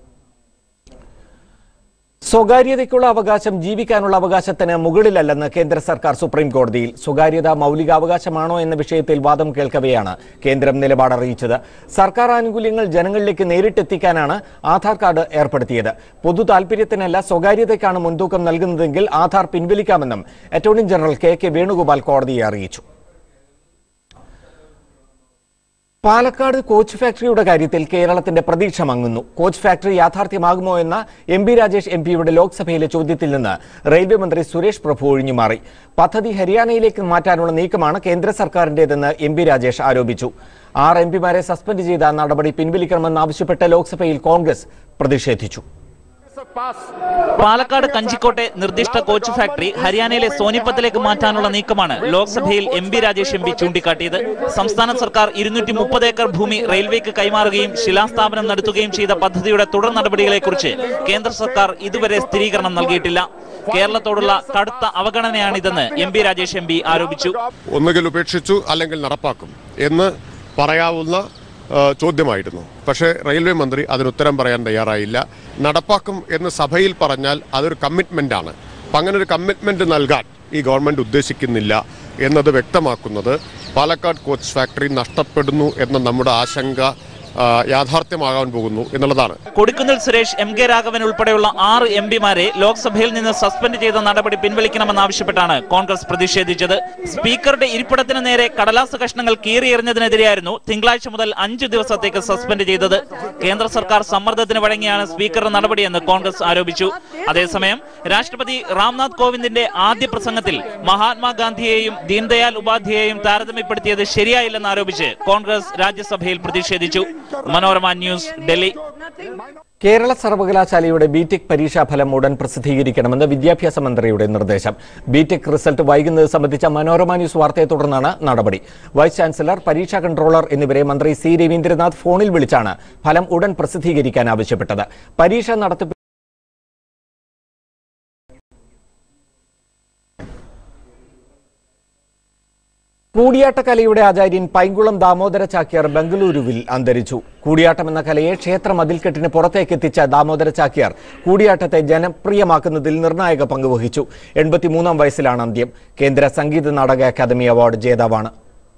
സ്വകാര്യതയ്ക്കുള്ള അവകാശം ജീവിക്കാനുള്ള അവകാശത്തിന് മുകളിലല്ലെന്ന് കേന്ദ്ര സർക്കാർ സുപ്രീം കോടതിയിൽ. സ്വകാര്യത മൌലികാവകാശമാണോ എന്ന വിഷയത്തിൽ വാദം കേൾക്കവെയാണ് കേന്ദ്രം നിലപാടറിയിച്ചത്. സർക്കാർ ആനുകൂല്യങ്ങൾ ജനങ്ങളിലേക്ക് നേരിട്ടെത്തിക്കാനാണ് ആധാർ കാർഡ് ഏർപ്പെടുത്തിയത്. പൊതു താൽപര്യത്തിനല്ല സ്വകാര്യതയ്ക്കാണ് മുൻതൂക്കം നൽകുന്നതെങ്കിൽ ആധാർ പിൻവലിക്കാമെന്നും അറ്റോർണി ജനറൽ K. വേണുഗോപാൽ കോടതിയെ അറിയിച്ചു. പാലക്കാട് കോച്ച് ഫാക്ടറിയുടെ കാര്യത്തിൽ കേരളത്തിന്റെ പ്രതീക്ഷ മങ്ങുന്നു. കോച്ച് ഫാക്ടറി യാഥാർത്ഥ്യമാകുമോ എന്ന MP രാജേഷ് MPയുടെ ലോക്സഭയിലെ ചോദ്യത്തിൽ നിന്ന് റെയിൽവേ മന്ത്രി സുരേഷ് പ്രഭു ഒഴിഞ്ഞുമാറി. പദ്ധതി ഹരിയാനയിലേക്ക് മാറ്റാനുള്ള നീക്കമാണ് കേന്ദ്ര സർക്കാരിന്റേതെന്ന് MP രാജേഷ് ആരോപിച്ചു. 6 MPമാരെ സസ്പെൻഡ് ചെയ്ത നടപടി പിൻവലിക്കണമെന്നാവശ്യപ്പെട്ട് ലോക്സഭയിൽ കോൺഗ്രസ് പ്രതിഷേധിച്ചു. പാലക്കാട് കഞ്ചിക്കോട്ടെ നിർദ്ദിഷ്ട കോച്ച് ഫാക്ടറി ഹരിയാനയിലെ സോനിപ്പത്തിലേക്ക് മാറ്റാനുള്ള നീക്കമാണ് ലോക്സഭയിൽ MP രാജേഷ് MP ചൂണ്ടിക്കാട്ടിയത്. സംസ്ഥാന സർക്കാർ 230 ഏക്കർ ഭൂമി റെയിൽവേക്ക് കൈമാറുകയും ശിലാസ്ഥാപനം നടത്തുകയും ചെയ്ത പദ്ധതിയുടെ തുടർ നടപടികളെക്കുറിച്ച് കേന്ദ്ര സർക്കാർ ഇതുവരെ സ്ഥിരീകരണം നൽകിയിട്ടില്ല. കേരളത്തോടുള്ള കടുത്ത അവഗണനയാണിതെന്ന് MP രാജേഷ് MP ആരോപിച്ചു. ഒന്നുകിൽ ഉപേക്ഷിച്ചു അല്ലെങ്കിൽ നടപ്പാക്കും എന്ന് പറയാവുന്ന ചോദ്യമായിരുന്നു. പക്ഷേ റെയിൽവേ മന്ത്രി അതിനുത്തരം പറയാൻ തയ്യാറായില്ല. നടപ്പാക്കും എന്ന് സഭയിൽ പറഞ്ഞാൽ അതൊരു കമ്മിറ്റ്മെൻ്റാണ്. അപ്പം അങ്ങനെ ഒരു കമ്മിറ്റ്മെൻറ്റ് നൽകാൻ ഈ ഗവൺമെൻറ് ഉദ്ദേശിക്കുന്നില്ല എന്നത് വ്യക്തമാക്കുന്നത് പാലക്കാട് കോച്ച് ഫാക്ടറി നഷ്ടപ്പെടുന്നു എന്ന നമ്മുടെ ആശങ്ക യാഥാർത്ഥ്യമാകാൻ പോകുന്നു എന്നുള്ളതാണ്. കൊടിക്കുന്നിൽ സുരേഷ്, എം കെ രാഘവൻ ഉൾപ്പെടെയുള്ള 6 എംപിമാരെ ലോക്സഭയിൽ നിന്ന് സസ്പെൻഡ് ചെയ്ത നടപടി പിൻവലിക്കണമെന്നാവശ്യപ്പെട്ടാണ് കോൺഗ്രസ് പ്രതിഷേധിച്ചത്. സ്പീക്കറുടെ ഇരിപ്പിടത്തിന് നേരെ കടലാസ് കഷ്ണങ്ങൾ കീറിയെറിഞ്ഞതിനെതിരെയായിരുന്നു തിങ്കളാഴ്ച മുതൽ 5 ദിവസത്തേക്ക് സസ്പെൻഡ് ചെയ്തത്. കേന്ദ്ര സർക്കാർ സമ്മർദ്ദത്തിന് വഴങ്ങിയാണ് സ്പീക്കറുടെ നടപടിയെന്ന് കോൺഗ്രസ് ആരോപിച്ചു. അതേസമയം രാഷ്ട്രപതി രാംനാഥ് കോവിന്ദിന്റെ ആദ്യ പ്രസംഗത്തിൽ മഹാത്മാഗാന്ധിയെയും ദീൻദയാൽ ഉപാധ്യായെയും താരതമ്യപ്പെടുത്തിയത് ശരിയായില്ലെന്ന് ആരോപിച്ച് കോൺഗ്രസ് രാജ്യസഭയിൽ പ്രതിഷേധിച്ചു. മനോരമ ന്യൂസ്, ഡൽഹി. കേരള സർവകലാശാലയുടെ ബിടെക് പരീക്ഷാഫലം ഉടൻ പ്രസിദ്ധീകരിക്കണമെന്ന് വിദ്യാഭ്യാസ മന്ത്രിയുടെ നിർദ്ദേശം. ബിടെക് റിസൾട്ട് വൈകുന്നത് സംബന്ധിച്ച മനോരമ ന്യൂസ് വാർത്തയെ തുടർന്നാണ് നടപടി. വൈസ് ചാൻസലർ, പരീക്ഷാ കൺട്രോളർ എന്നിവരെ മന്ത്രി സി രവീന്ദ്രനാഥ് ഫോണിൽ വിളിച്ചാണ് ഫലം ഉടൻ പ്രസിദ്ധീകരിക്കാൻ ആവശ്യപ്പെട്ടത്. പരീക്ഷ നടത്തിപ്പ് കൂടിയാട്ടക്കലയുടെ ആചാര്യൻ പൈങ്കുളം ദാമോദര ചാക്യാർ ബംഗളൂരുവിൽ അന്തരിച്ചു. കൂടിയാട്ടം എന്ന കലയെ ക്ഷേത്ര മതിൽക്കെട്ടിന് പുറത്തേക്ക് എത്തിച്ച ദാമോദര ചാക്യാർ കൂടിയാട്ടത്തെ ജനപ്രിയമാക്കുന്നതിൽ നിർണായക പങ്കുവഹിച്ചു. 83 വയസ്സിലാണ് അന്ത്യം. കേന്ദ്ര സംഗീത നാടക അക്കാദമി അവാർഡ് ജേതാവാണ്.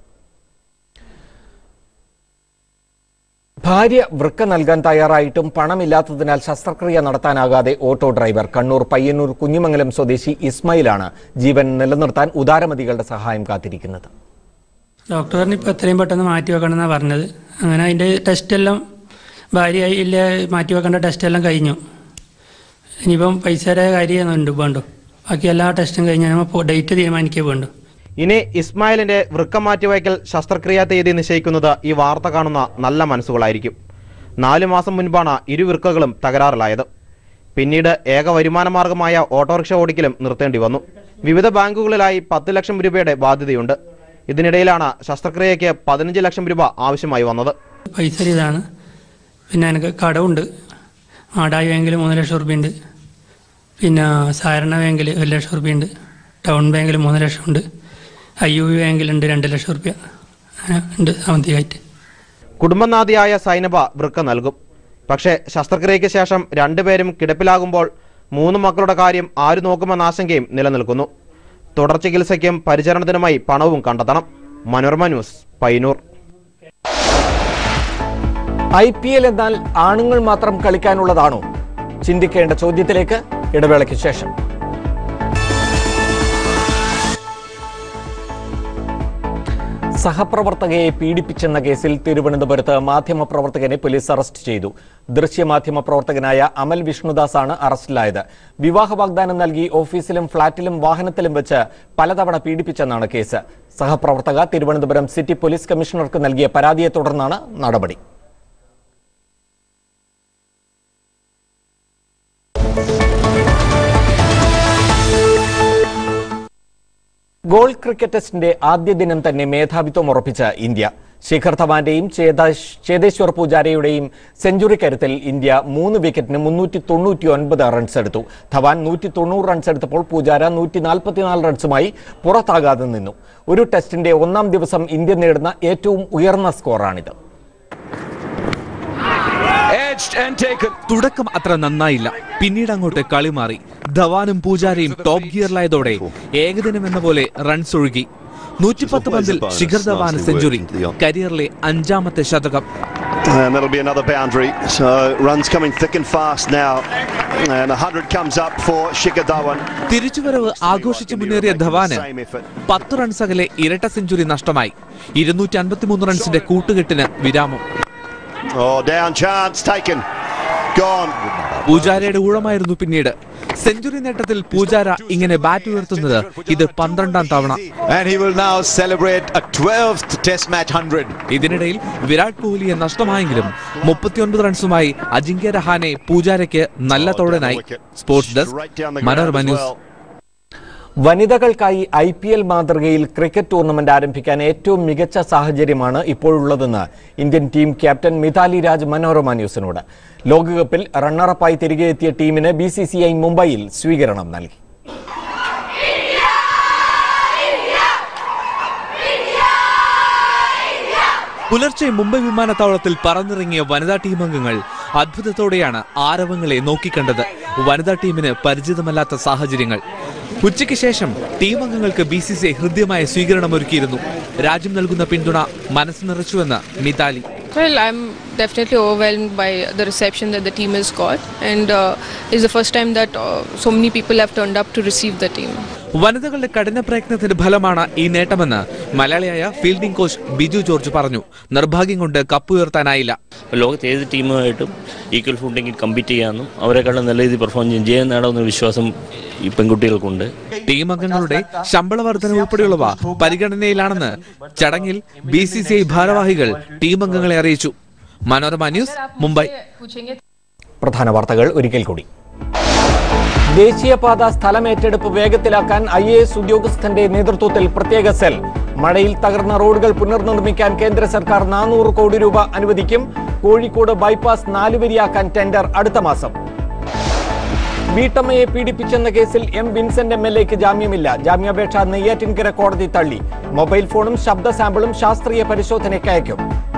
ഭാര്യ വൃക്ക നൽകാൻ തയ്യാറായിട്ടും പണമില്ലാത്തതിനാൽ ശസ്ത്രക്രിയ നടത്താനാകാതെ ഓട്ടോ ഡ്രൈവർ. കണ്ണൂർ പയ്യന്നൂർ കുഞ്ഞിമംഗലം സ്വദേശി ഇസ്മായിലാണ് ജീവൻ നിലനിർത്താൻ ഉദാരമതികളുടെ സഹായം കാത്തിരിക്കുന്നത്. ഡോക്ടറിന് ഇപ്പോൾ എത്രയും പെട്ടെന്ന് മാറ്റിവെക്കണമെന്നാണ് പറഞ്ഞത്. അങ്ങനെ അതിൻ്റെ ടെസ്റ്റെല്ലാം ഭാര്യയില്ല മാറ്റിവെക്കേണ്ട ടെസ്റ്റെല്ലാം കഴിഞ്ഞു. ഇനിയിപ്പം പൈസയുടെ കാര്യമൊന്നും വേണ്ടു. ബാക്കി എല്ലാ ടെസ്റ്റും കഴിഞ്ഞാൽ നമ്മൾ ഡേറ്റ് തീരുമാനിക്കേ വേണ്ടു. ഇനി ഇസ്മായിലിന്റെ വൃക്ക മാറ്റിവയ്ക്കൽ ശസ്ത്രക്രിയാ തീയതി നിശ്ചയിക്കുന്നത് ഈ വാർത്ത കാണുന്ന നല്ല മനസ്സുകളായിരിക്കും. 4 മാസം മുൻപാണ് ഇരു വൃക്കകളും തകരാറിലായത്. പിന്നീട് ഏക വരുമാനമാർഗമായ ഓട്ടോറിക്ഷ ഓടിക്കലും നിർത്തേണ്ടി വന്നു. വിവിധ ബാങ്കുകളിലായി 10 ലക്ഷം രൂപയുടെ ബാധ്യതയുണ്ട്. ഇതിനിടയിലാണ് ശസ്ത്രക്രിയയ്ക്ക് 15 ലക്ഷം രൂപ ആവശ്യമായി വന്നത്. പൈസ ഇതാണ്. പിന്നെ എനിക്ക് കടമുണ്ട്. ആടായി ബാങ്കിൽ 3 ലക്ഷം രൂപയുണ്ട്. പിന്നെ സാധാരണ ബാങ്കിൽ 1 ലക്ഷം രൂപയുണ്ട്. ടൗൺ ബാങ്കിൽ 3 ലക്ഷം ഉണ്ട്. IUB ബാങ്കിലുണ്ട് 2 ലക്ഷം രൂപ ഉണ്ട് സാമ്പത്തികമായിട്ട്. കുടുംബനാഥിയായ സൈനബ വൃക്ക നൽകും. പക്ഷേ ശസ്ത്രക്രിയയ്ക്ക് ശേഷം 2 പേരും കിടപ്പിലാകുമ്പോൾ 3 മക്കളുടെ കാര്യം ആര് നോക്കുമെന്ന ആശങ്കയും നിലനിൽക്കുന്നു. തുടർ ചികിത്സയ്ക്കും പരിചരണത്തിനുമായി പണവും കണ്ടെത്തണം. മനോരമ ന്യൂസ്, പയ്യന്നൂർ. IPL എന്നാൽ ആണുങ്ങൾ മാത്രം കളിക്കാനുള്ളതാണോ? ചിന്തിക്കേണ്ട ചോദ്യത്തിലേക്ക് ഇടവേളയ്ക്ക് ശേഷം. സഹപ്രവർത്തകയെ പീഡിപ്പിച്ചെന്ന കേസിൽ തിരുവനന്തപുരത്ത് മാധ്യമപ്രവർത്തകനെ പോലീസ് അറസ്റ്റ് ചെയ്തു. ദൃശ്യമാധ്യമ പ്രവർത്തകനായ അമൽ വിഷ്ണുദാസാണ് അറസ്റ്റിലായത്. വിവാഹ വാഗ്ദാനം നൽകി ഓഫീസിലും ഫ്ളാറ്റിലും വാഹനത്തിലും വെച്ച് പലതവണ പീഡിപ്പിച്ചെന്നാണ് കേസ്. സഹപ്രവർത്തക തിരുവനന്തപുരം സിറ്റി പോലീസ് കമ്മീഷണർക്ക് നൽകിയ പരാതിയെ തുടർന്നാണ് നടപടി. ഗോൾ ക്രിക്കറ്റ് ടെസ്റ്റിന്റെ ആദ്യ ദിനം തന്നെ മേധാവിത്വം ഉറപ്പിച്ച ഇന്ത്യ. ശിഖർ ധവാന്റെയും ചേതേശ്വർ പൂജാരയുടെയും സെഞ്ചുറി കരുത്തിൽ ഇന്ത്യ 3 വിക്കറ്റിന് 399 റൺസ് എടുത്തു. ധവാൻ 190 റൺസ് എടുത്തപ്പോൾ പൂജാര 144 റൺസുമായി പുറത്താകാതെ നിന്നു. ഒരു ടെസ്റ്റിന്റെ 1ാം ദിവസം ഇന്ത്യ നേടുന്ന ഏറ്റവും ഉയർന്ന സ്കോറാണിത്. തുടക്കം അത്ര നന്നായില്ല. പിന്നീട് അങ്ങോട്ട് കളി മാറി. ധവാനും പൂജാരയും ടോപ്പ് ഗിയറിലായതോടെ ഏകദിനം എന്ന പോലെ റൺസ് ഒഴുകി. 110 പന്തിൽ ശിഖർ ധവാൻ സെഞ്ചുറി, കരിയറിലെ 5ാമത്തെ ശതകം. And that'll be another boundary. So runs coming thick and fast now. And 100 comes up for Shikhar Dhawan. തിരിച്ചുവരവ് ആഘോഷിച്ച് മുന്നേറിയ ധവാന് 10 റൺസ് അകലെ ഇരട്ട സെഞ്ചുറി നഷ്ടമായി. 253 റൺസിന്റെ കൂട്ടുകെട്ടിന് വിരാമം. Oh, down chance taken. Gone. പൂജാരയുടെ ഊഴമായിരുന്നു പിന്നീട്. സെഞ്ചുറി നേട്ടത്തിൽ പൂജാര ഇങ്ങനെ ബാറ്റ് ഉയർത്തുന്നത് ഇത് 12ാം തവണ. And he will now celebrate a 12th test match 100. ഇതിനിടയിൽ വിരാട് കോഹ്ലിയെ നഷ്ടമായെങ്കിലും 39 റൺസുമായി അജിങ്ക്യ രഹാനെ പൂജാരയ്ക്ക് നല്ല തോഴനായി. Sports desk, Manorama news. വനിതകൾക്കായി IPL മാതൃകയിൽ ക്രിക്കറ്റ് ടൂർണമെന്റ് ആരംഭിക്കാൻ ഏറ്റവും മികച്ച സാഹചര്യമാണ് ഇപ്പോഴുള്ളതെന്ന് Indian team captain Mithali Raj Manorama ന്യൂസിനോട്. ലോകകപ്പിൽ റണ്ണറപ്പായി തിരികെ എത്തിയ ടീമിന് BCCI മുംബൈയിൽ സ്വീകരണം നൽകി. പുലർച്ചെ മുംബൈ വിമാനത്താവളത്തിൽ പറന്നിറങ്ങിയ വനിതാ ടീം അംഗങ്ങൾ അത്ഭുതത്തോടെയാണ് ആരവങ്ങളെ നോക്കിക്കണ്ടത്. വനിതാ ടീമിന് പരിചിതമല്ലാത്ത സാഹചര്യങ്ങൾ. ഉച്ചയ്ക്ക് ശേഷം ടീം അംഗങ്ങൾക്ക് BCCI ഹൃദ്യമായ സ്വീകരണമൊരുക്കിയിരുന്നു. രാജ്യം നൽകുന്ന പിന്തുണ മനസ്സ് നിറച്ചുവെന്ന് Mithali. Well, I'm definitely overwhelmed by the reception that the team has got, and it's the first time that so many people have turned up to receive the team. വനിതകളുടെ കഠിന പ്രയത്നത്തിന്റെ ഫലമാണ് ഈ നേട്ടമെന്ന് മലയാളിയായ ഫീൽഡിംഗ് കോച്ച് ബിജു ജോർജ് പറഞ്ഞു. നിർഭാഗ്യം കൊണ്ട് cup ഉയർത്താനായില്ല. ലോകത്തെ ഏത് ടീമുമായിട്ടും ഈക്വൽ ഫുട്ടിങ്ങിൽ കമ്പീറ്റ് ചെയ്യാനും അവരെക്കാളും നല്ല രീതിയിൽ പെർഫോം ചെയ്യാൻ നേടാവുന്ന വിശ്വാസം ഈ പെൺകുട്ടികൾക്കുണ്ട്. ടീം അംഗങ്ങളുടെ ശമ്പള വർധന ഉൾപ്പെടെയുള്ളവ പരിഗണനയിലാണെന്ന് ചടങ്ങിൽ BCCI ഭാരവാഹികൾ ടീം അംഗങ്ങളെ അറിയിച്ചു. മനോരമ ന്യൂസ്, മുംബൈ. പ്രധാന വാർത്തകൾ ഒരിക്കൽ കൂടി. ദേശീയപാത സ്ഥലമേറ്റെടുപ്പ് വേഗത്തിലാക്കാൻ IAS ഉദ്യോഗസ്ഥന്റെ നേതൃത്വത്തിൽ പ്രത്യേക സെൽ. മഴയിൽ തകർന്ന റോഡുകൾ പുനർനിർമ്മിക്കാൻ കേന്ദ്ര സർക്കാർ 400 കോടി രൂപ അനുവദിക്കും. കോഴിക്കോട് ബൈപ്പാസ് 4 വരിയാക്കാൻ ടെൻഡർ അടുത്ത മാസം. വീട്ടമ്മയെ പീഡിപ്പിച്ചെന്ന കേസിൽ M. വിൻസെന്റ് MLAക്ക് ജാമ്യമില്ല. ജാമ്യാപേക്ഷ നെയ്യാറ്റിൻകര കോടതി തള്ളി. മൊബൈൽ ഫോണും ശബ്ദ സാമ്പിളും ശാസ്ത്രീയ പരിശോധനയ്ക്ക് അയക്കും.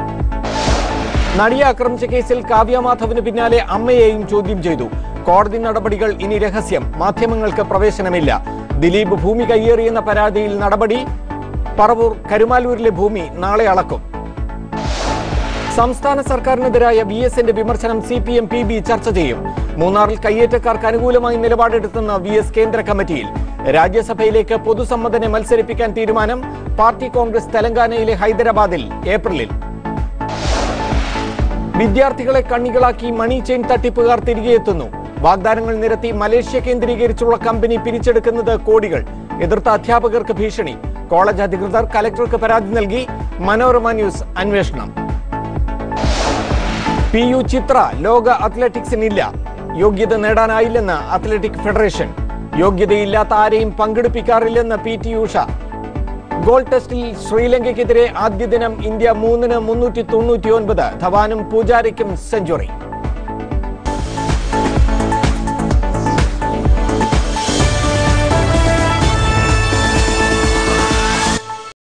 നടിയെ ആക്രമിച്ച കേസിൽ കാവ്യ മാധവന് പിന്നാലെ അമ്മയെയും ചോദ്യം ചെയ്തു. കോടതി നടപടികൾ ഇനി രഹസ്യം. മാധ്യമങ്ങൾക്ക് പ്രവേശനമില്ല. ദിലീപ് ഭൂമി കയ്യേറിയെന്ന പരാതിയിൽ നടപടി. പറവൂർ കരുമാലൂരിലെ ഭൂമി നാളെ അളക്കും. സംസ്ഥാന സർക്കാരിനെതിരായ VSന്റെ വിമർശനം CPM PB ചർച്ച ചെയ്യും. മൂന്നാറിൽ കയ്യേറ്റക്കാർക്ക് അനുകൂലമായി നിലപാടെടുത്തെന്ന് VS കേന്ദ്ര കമ്മിറ്റിയിൽ. രാജ്യസഭയിലേക്ക് പൊതുസമ്മതനെ മത്സരിപ്പിക്കാൻ തീരുമാനം. പാർട്ടി കോൺഗ്രസ് തെലങ്കാനയിലെ ഹൈദരാബാദിൽ ഏപ്രിലിൽ. വിദ്യാർത്ഥികളെ കണ്ണികളാക്കി മണി ചെയിൻ തട്ടിപ്പുകാർ തിരികെ എത്തുന്നു. വാഗ്ദാനങ്ങൾ നിരത്തി മലേഷ്യ കേന്ദ്രീകരിച്ചുള്ള കമ്പനി പിരിച്ചെടുക്കുന്നത് കോടികൾ. എതിർത്ത അധ്യാപകർക്ക് ഭീഷണി. കോളേജ് അധികൃതർ കലക്ടർക്ക് പരാതി നൽകി. മനോരമ ന്യൂസ് അന്വേഷണം. PU ചിത്ര ലോക അത്ലറ്റിക്സിനില്ല. യോഗ്യത നേടാനായില്ലെന്ന് അത്ലറ്റിക് ഫെഡറേഷൻ. യോഗ്യതയില്ലാത്ത ആരെയും പങ്കെടുപ്പിക്കാറില്ലെന്ന് PT ഉഷ. ഗോൾ ടെസ്റ്റിൽ ശ്രീലങ്കയ്ക്കെതിരെ ആദ്യ ദിനം ഇന്ത്യ 3-399. ധവാനും പൂജാരയ്ക്കും സെഞ്ചുറി.